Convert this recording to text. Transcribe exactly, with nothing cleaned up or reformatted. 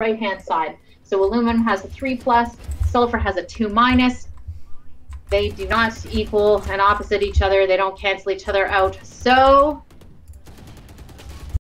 right-hand side. So aluminum has a three plus, sulfur has a two minus. They do not equal and opposite each other. They don't cancel each other out. So